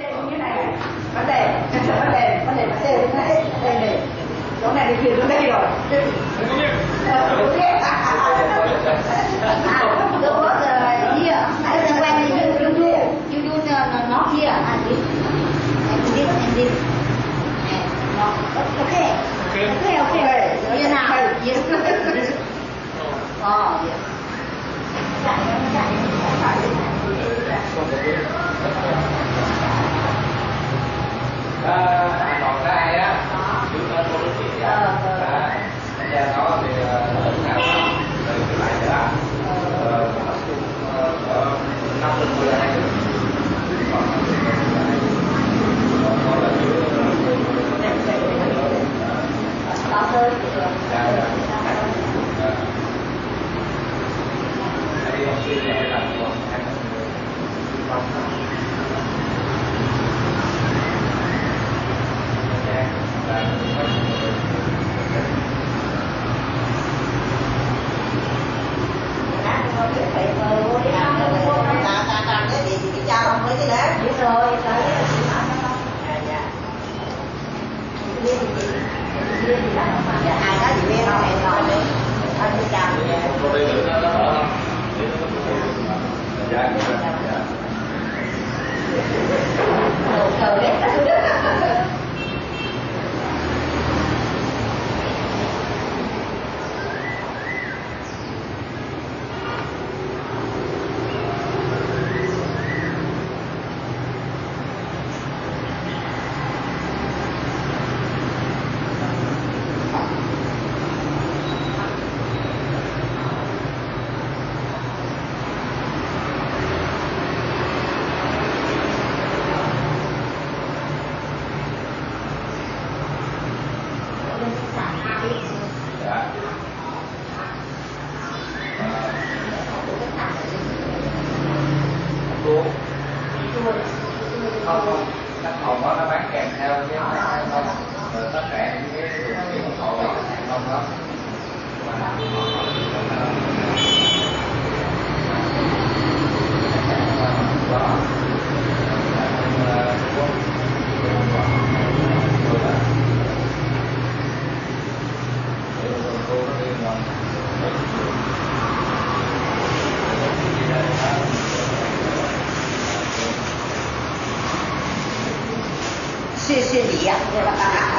như này vấn đề đây chỗ này thì chuyển xuống đây rồi không biết the word here when you do not here and this okay here now yes oh yes còn cái ai á chữ tên cô đức chị á bây giờ nó thì lớn nào rồi cái lại trở lại nó chung ở 50 hai đứa còn là chữ đi học sinh là phải làm còn hai không các phòng đó nó bán kèm theo cái không rồi tất cả những cái hộ không đó 谢谢你呀，对吧？